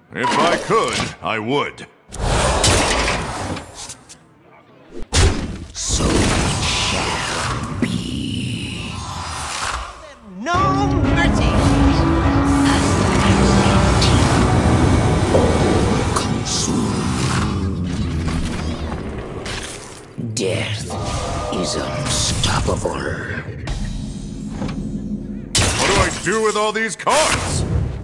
If I could, I would. So it shall be. No mercy! All-consuming. Death is unstoppable. What do I do with all these cards?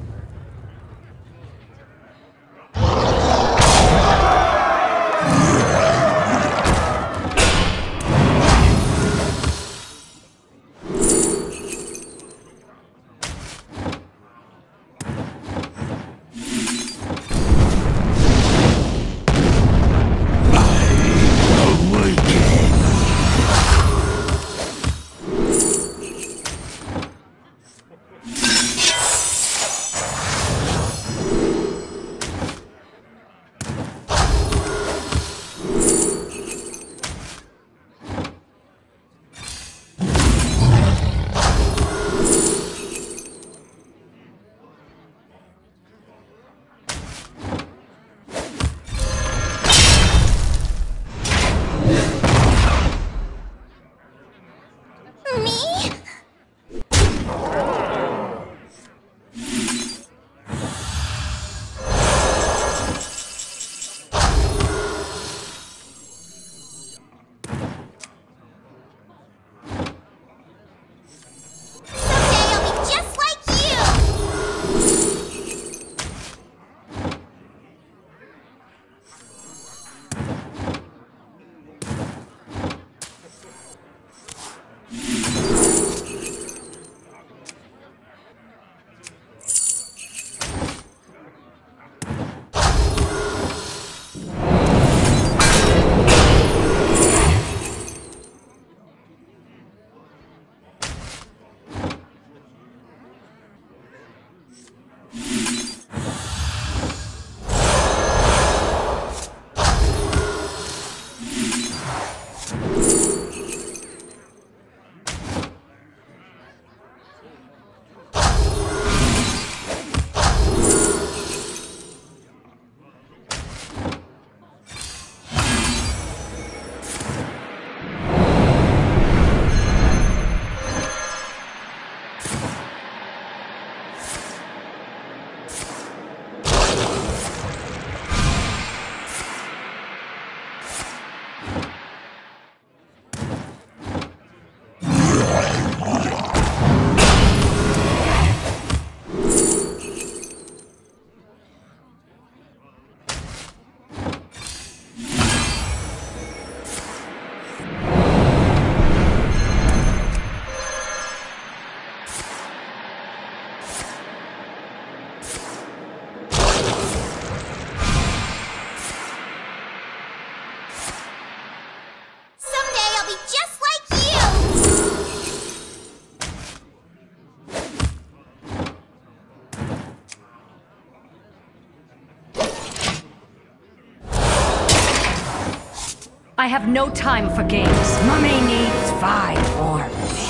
I have no time for games. Mummy needs 5 more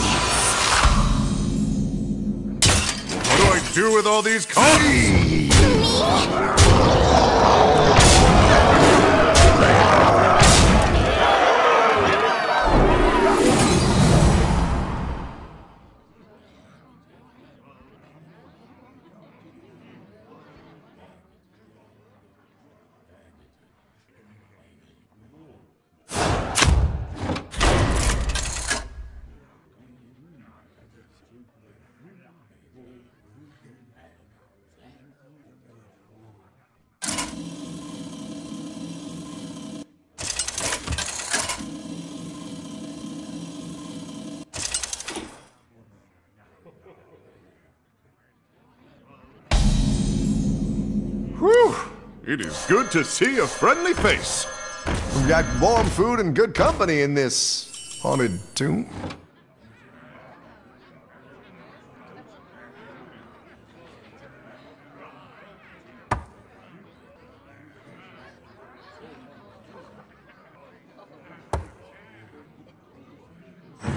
minutes. What do I do with all these cards? Whew! It is good to see a friendly face. We've got warm food and good company in this haunted tomb.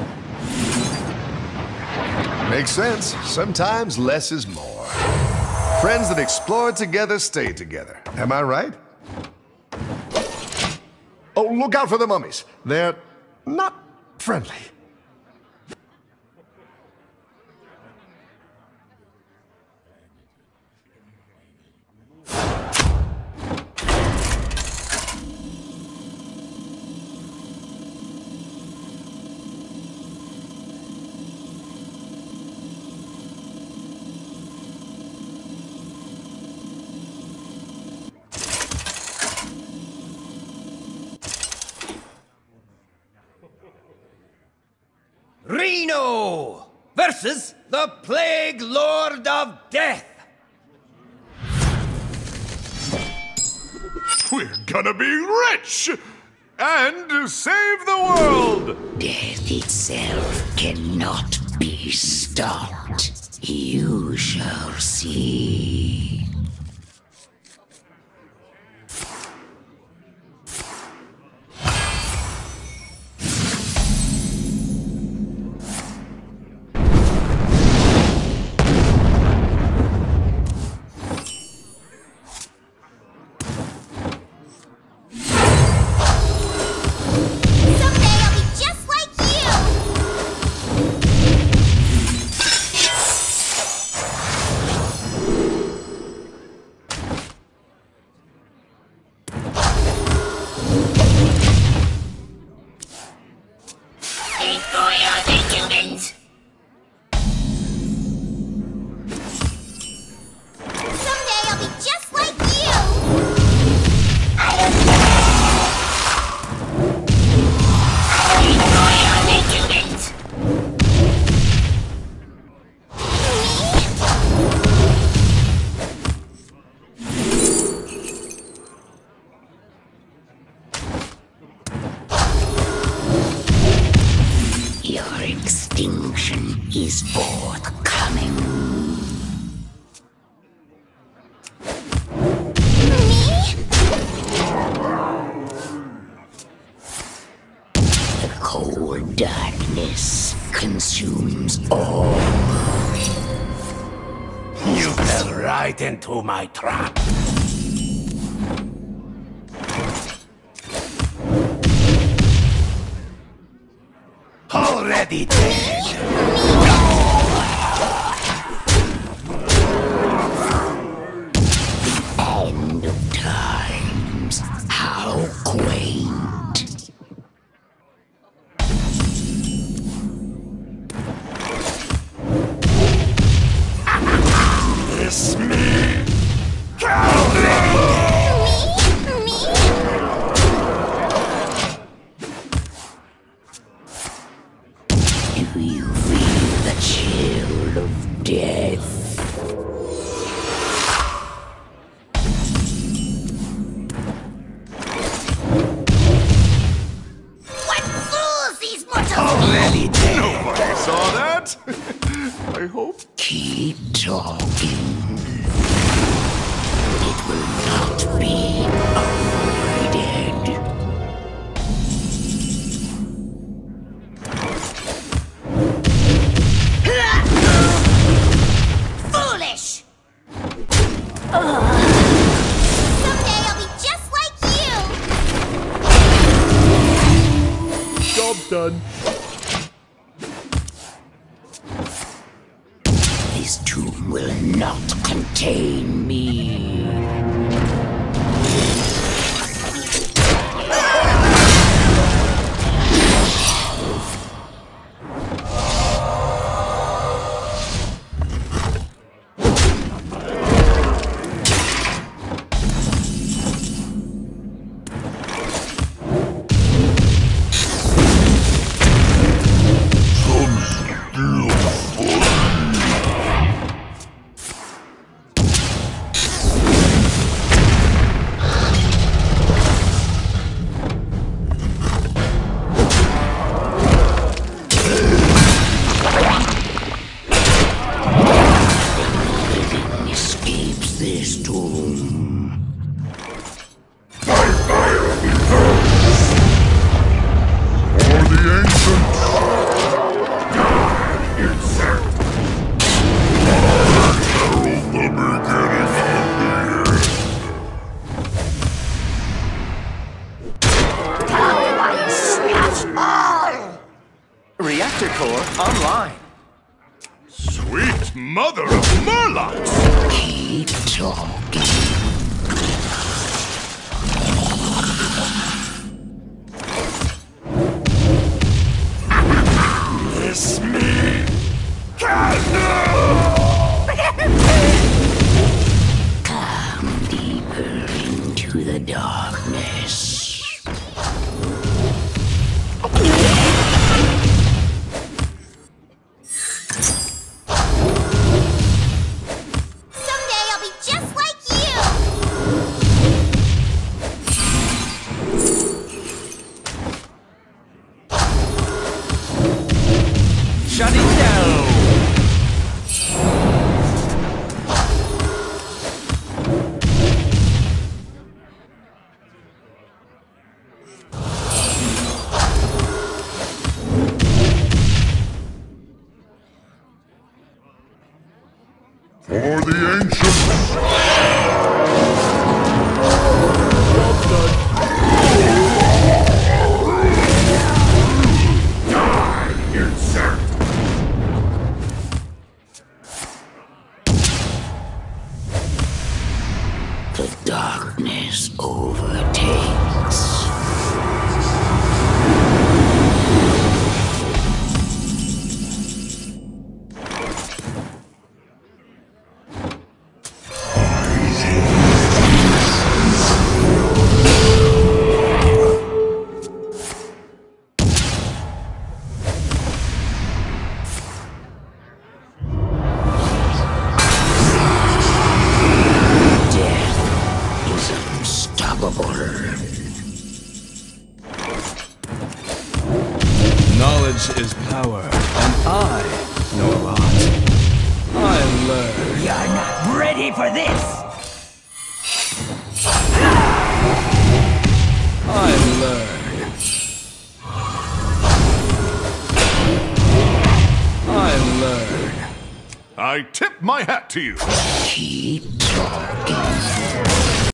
Makes sense. Sometimes less is more. Friends that explore together stay together. Am I right? Oh, look out for the mummies. They're not friendly. Reno versus the Plague Lord of Death. We're gonna be rich! And save the world! Death itself cannot be stopped. You shall see. Your extinction is forthcoming. The cold darkness consumes all. You fell right into my trap. Already dead. End of times. How quaint. Miss me. Coward! Do you feel the chill of death? What fools these mortals! Already dead. Nobody saw that! I hope. Keep talking. It will not be avoided. Foolish! Someday I'll be just like you! Job done. This tomb will not contain me. Reactor core online. Sweet mother of Murlocs! Keep talking. Miss me! Come deeper into the darkness. Someday I'll be just like you! Shut it down! For the ancients! The darkness overtakes. Death is unstoppable. Knowledge is power, and I know a lot. I learn. You're not ready for this! I learn. I learn. I tip my hat to you! Keep talking.